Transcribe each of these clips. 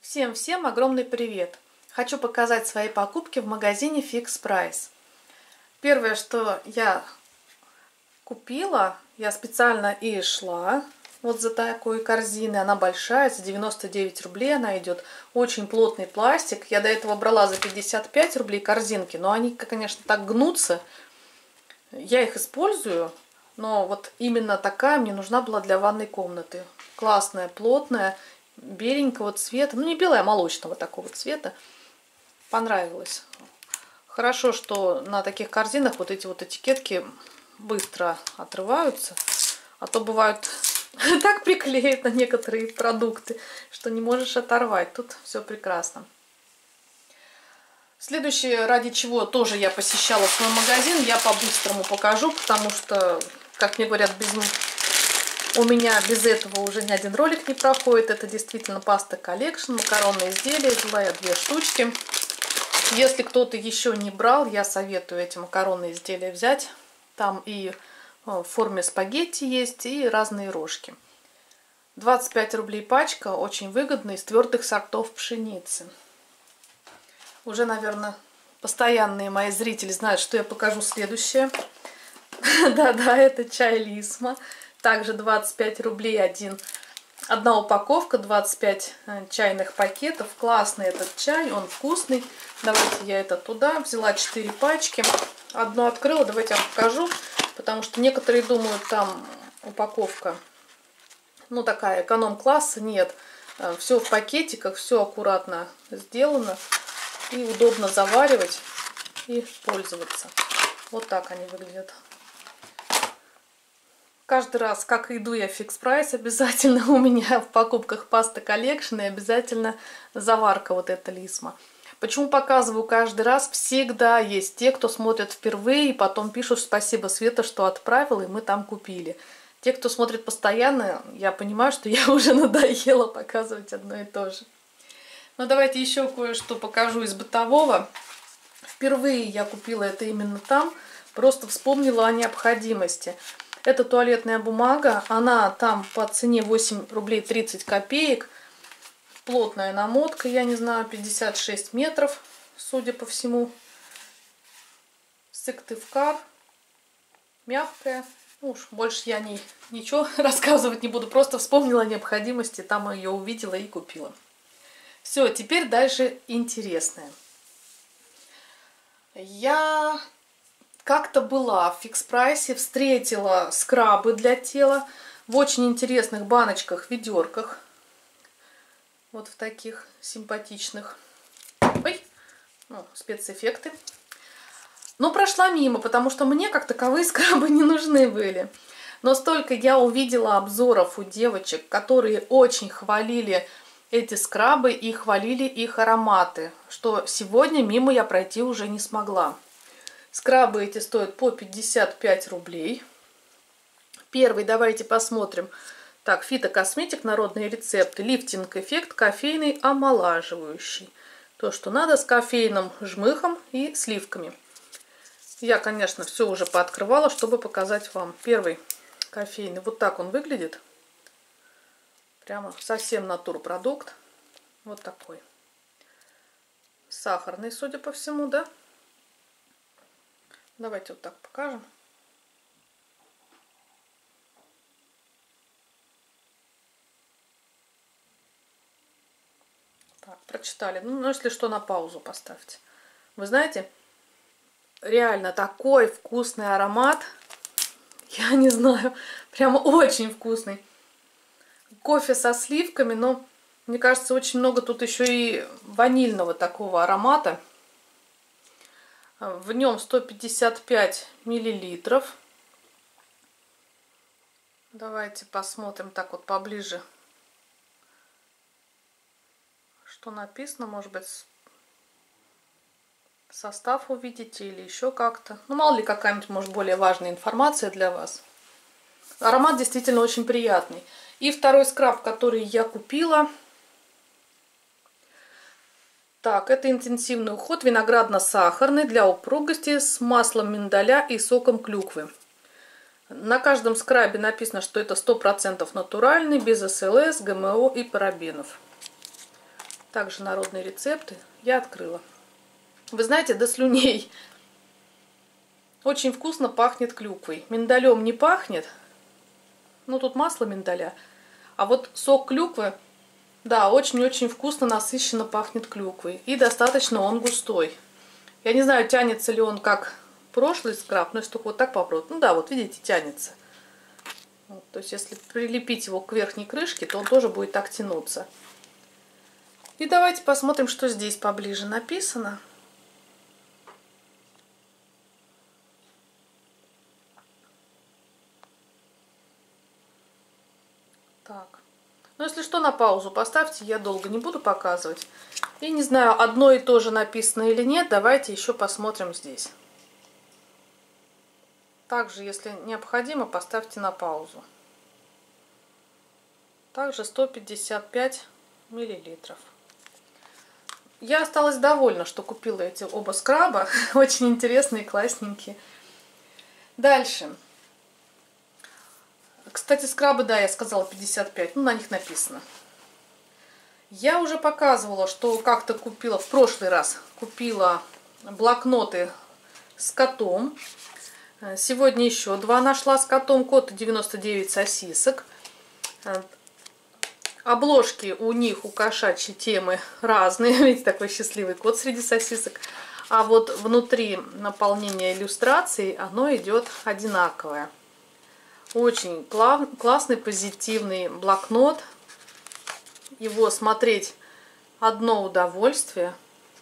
Всем огромный привет! Хочу показать свои покупки в магазине Fix Price. Первое, что я купила, я специально и шла вот за такой корзиной. Она большая, за 99 рублей она идет. Очень плотный пластик. Я до этого брала за 55 рублей корзинки, но они, конечно, так гнутся. Я их использую, но вот именно такая мне нужна была для ванной комнаты. Классная, плотная, беленького цвета, ну не белая, а молочного такого цвета. Понравилось. Хорошо, что на таких корзинах вот эти вот этикетки быстро отрываются, а то бывают так приклеят на некоторые продукты, что не можешь оторвать. Тут все прекрасно. Следующее, ради чего тоже я посещала свой магазин, я по-быстрому покажу, потому что, как мне говорят, у меня без этого уже ни один ролик не проходит. Это действительно паста коллекшн, макаронные изделия. Взяла я 2 штучки. Если кто-то еще не брал, я советую эти макаронные изделия взять. Там и в форме спагетти есть, и разные рожки. 25 рублей пачка, очень выгодно, из твердых сортов пшеницы. Уже, наверное, постоянные мои зрители знают, что я покажу следующее. Да-да, это чай Лисма. Также 25 рублей одна упаковка, 25 чайных пакетов. Классный этот чай, он вкусный. Давайте я это туда. Взяла 4 пачки. Одну открыла, давайте я вам покажу. Потому что некоторые думают, там упаковка, ну такая эконом-класса. Нет, все в пакетиках, все аккуратно сделано. И удобно заваривать и пользоваться. Вот так они выглядят. Каждый раз, как иду я в Fix Price, обязательно у меня в покупках паста коллекшн и обязательно заварка вот эта Лисма. Почему показываю каждый раз? Всегда есть те, кто смотрит впервые и потом пишут: спасибо, Света, что отправила, и мы там купили. Те, кто смотрит постоянно, я понимаю, что я уже надоела показывать одно и то же. Но давайте еще кое-что покажу из бытового. Впервые я купила это именно там, просто вспомнила о необходимости. Это туалетная бумага, она там по цене 8 рублей 30 копеек. Плотная намотка, я не знаю, 56 метров, судя по всему. Сыктывкар, мягкая. Ну уж больше я ничего рассказывать не буду, просто вспомнила о необходимости, там ее увидела и купила. Все, теперь дальше интересное. Я как-то была в Fix Price, встретила скрабы для тела в очень интересных баночках, ведерках. Вот в таких симпатичных. Ой, ну, спецэффекты. Но прошла мимо, потому что мне как таковые скрабы не нужны были. Но столько я увидела обзоров у девочек, которые очень хвалили эти скрабы и хвалили их ароматы, что сегодня мимо я пройти уже не смогла. Скрабы эти стоят по 55 рублей. Первый, давайте посмотрим. Так, фитокосметик, народные рецепты, лифтинг-эффект, кофейный, омолаживающий. То, что надо, с кофейным жмыхом и сливками. Я, конечно, все уже пооткрывала, чтобы показать вам. Первый кофейный, вот так он выглядит. Прямо совсем натурпродукт. Вот такой. Сахарный, судя по всему, да? Давайте вот так покажем. Так, прочитали. Ну, если что, на паузу поставьте. Вы знаете, реально такой вкусный аромат. Я не знаю, прямо очень вкусный. Кофе со сливками, но мне кажется, очень много тут еще и ванильного такого аромата. В нем 155 миллилитров. Давайте посмотрим так вот поближе, что написано. Может быть, состав увидите или еще как-то. Ну, мало ли, какая-нибудь, может, более важная информация для вас. Аромат действительно очень приятный. И второй скраб, который я купила. Так, это интенсивный уход виноградно-сахарный для упругости с маслом миндаля и соком клюквы. На каждом скрабе написано, что это 100% натуральный, без СЛС, ГМО и парабенов. Также народные рецепты. Я открыла. Вы знаете, до слюней. Очень вкусно пахнет клюквой. Миндалем не пахнет. Ну, тут масло миндаля. А вот сок клюквы, да, очень-очень вкусно, насыщенно пахнет клюквой. И достаточно он густой. Я не знаю, тянется ли он как прошлый скраб, но если только вот так попробовать. Ну да, вот видите, тянется. Вот, то есть если прилепить его к верхней крышке, то он тоже будет так тянуться. И давайте посмотрим, что здесь поближе написано. Так. Ну, если что, на паузу поставьте, я долго не буду показывать. И не знаю, одно и то же написано или нет, давайте еще посмотрим здесь. Также, если необходимо, поставьте на паузу. Также 155 миллилитров. Я осталась довольна, что купила эти оба скраба. Очень интересные, классненькие. Дальше. Кстати, скрабы, да, я сказала 55. Ну, на них написано. Я уже показывала, что как-то купила, в прошлый раз купила блокноты с котом. Сегодня еще два нашла с котом. Кот 99 сосисок. Обложки у них, у кошачьей темы разные. Видите, такой счастливый кот среди сосисок. А вот внутри наполнения иллюстраций оно идет одинаковое. Очень классный, позитивный блокнот. Его смотреть одно удовольствие.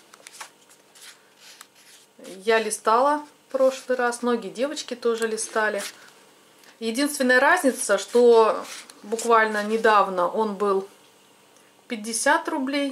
Я листала в прошлый раз, многие девочки тоже листали. Единственная разница, что буквально недавно он был 50 рублей,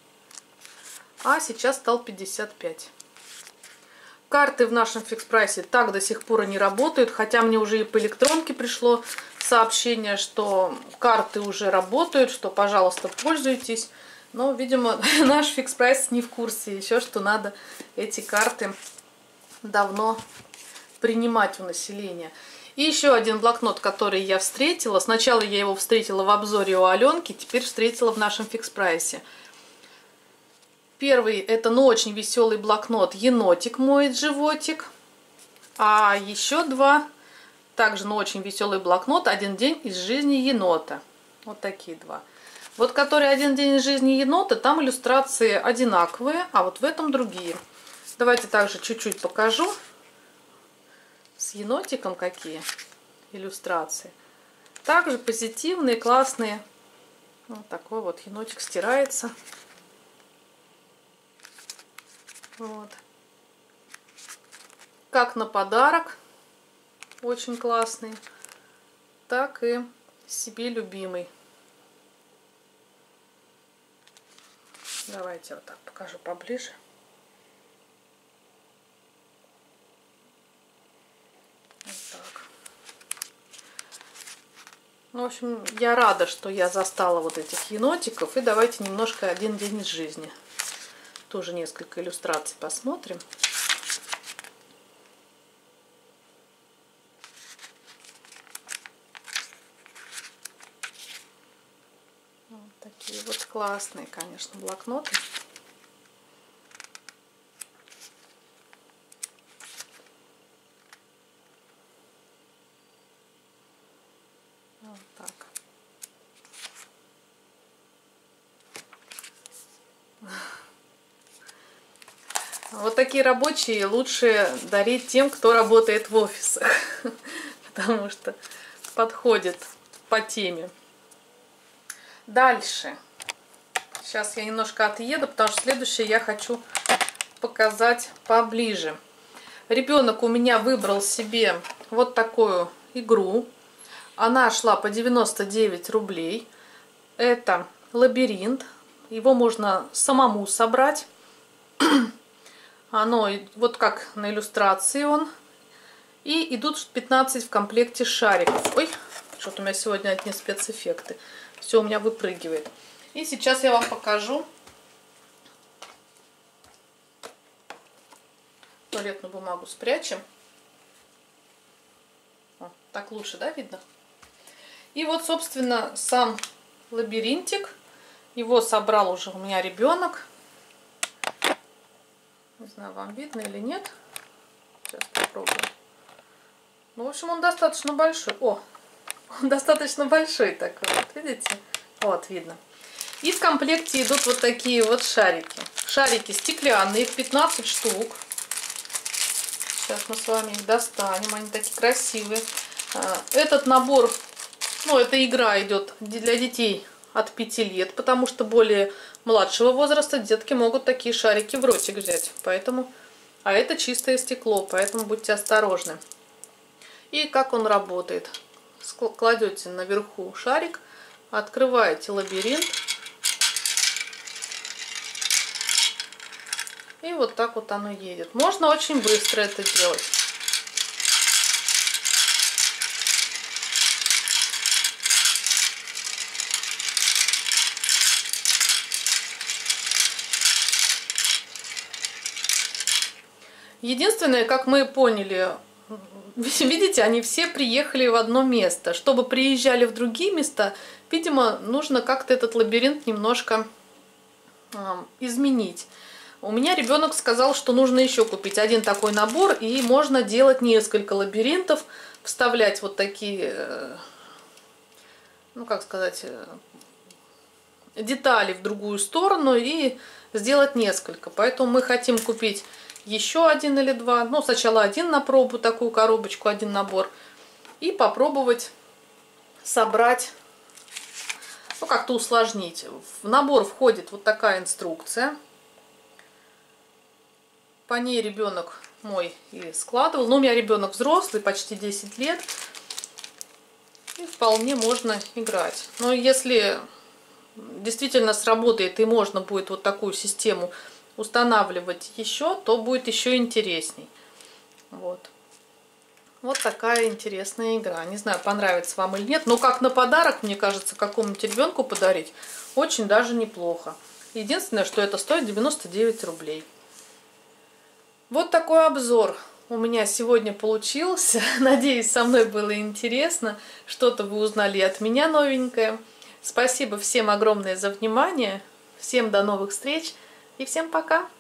а сейчас стал 55. Карты в нашем фикс-прайсе так до сих пор и не работают, хотя мне уже и по электронке пришло сообщение, что карты уже работают, что, пожалуйста, пользуйтесь. Но, видимо, наш фикс-прайс не в курсе еще, что надо эти карты давно принимать у населения. И еще один блокнот, который я встретила. Сначала я его встретила в обзоре у Аленки, теперь встретила в нашем фикс-прайсе. Первый, это, ну, очень веселый блокнот «Енотик моет животик». А еще два, также, ну, очень веселый блокнот «Один день из жизни енота». Вот такие два. Вот который «Один день из жизни енота», там иллюстрации одинаковые, а вот в этом другие. Давайте также чуть-чуть покажу. С енотиком какие иллюстрации. Также позитивные, классные. Вот такой вот енотик стирается. Вот. Как на подарок, очень классный, так и себе любимый. Давайте вот так покажу поближе. Вот так. В общем, я рада, что я застала вот этих енотиков. И давайте немножко «Один день из жизни». Тоже несколько иллюстраций посмотрим. Вот такие вот классные, конечно, блокноты. Вот так. Вот такие рабочие лучше дарить тем, кто работает в офисах, потому что подходит по теме. Дальше. Сейчас я немножко отъеду, потому что следующее я хочу показать поближе. Ребенок у меня выбрал себе вот такую игру. Она шла по 99 рублей. Это лабиринт. Его можно самому собрать. Оно вот как на иллюстрации он. И идут 15 в комплекте шариков. Ой, что-то у меня сегодня одни спецэффекты. Все у меня выпрыгивает. И сейчас я вам покажу туалетную бумагу спрячем. О, так лучше, да, видно? И вот, собственно, сам лабиринтик. Его собрал уже у меня ребенок. Не знаю, вам видно или нет. Сейчас попробую. Ну, в общем, он достаточно большой. О, он достаточно большой такой. Вот, видите? Вот, видно. И в комплекте идут вот такие вот шарики. Шарики стеклянные, их 15 штук. Сейчас мы с вами их достанем. Они такие красивые. Этот набор, ну, эта игра идет для детей от 5 лет, потому что более младшего возраста детки могут такие шарики в ротик взять. Поэтому, а это чистое стекло, поэтому будьте осторожны. И как он работает? Кладете наверху шарик, открываете лабиринт. И вот так вот оно едет. Можно очень быстро это делать. Единственное, как мы поняли, видите, они все приехали в одно место. Чтобы приезжали в другие места, видимо, нужно как-то этот лабиринт немножко изменить. У меня ребенок сказал, что нужно еще купить один такой набор, и можно делать несколько лабиринтов, вставлять вот такие, ну как сказать, детали в другую сторону и сделать несколько. Поэтому мы хотим купить еще один или два. Ну, сначала один на пробу, такую коробочку, один набор. И попробовать собрать, ну, как-то усложнить. В набор входит вот такая инструкция. По ней ребенок мой и складывал. Но у меня ребенок взрослый, почти 10 лет. И вполне можно играть. Но если действительно сработает и можно будет вот такую систему устанавливать еще, то будет еще интересней. Вот. Вот такая интересная игра. Не знаю, понравится вам или нет, но как на подарок, мне кажется, какому-нибудь ребенку подарить очень даже неплохо. Единственное, что это стоит 99 рублей. Вот такой обзор у меня сегодня получился. Надеюсь, со мной было интересно. Что-то вы узнали от меня новенькое. Спасибо всем огромное за внимание. Всем до новых встреч и всем пока!